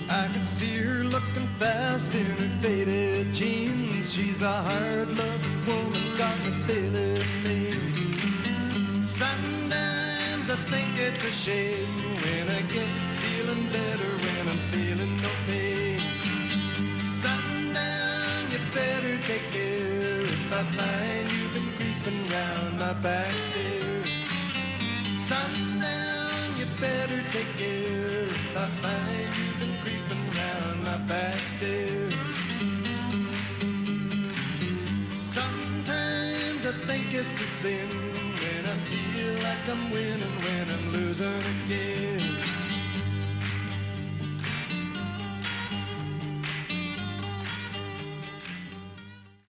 I can see her looking fast in her faded jeans. She's a hard-loving woman, got me feeling mean. Sometimes I think it's a shame when I get feeling better when I'm feeling no pain. Sundown, you better take care if I find you've been creeping round my back stairs. Sundown, you better take care if I find you've been creeping round my back stairs. Sometimes I think it's a sin when I feel like I'm winning when I'm losing again.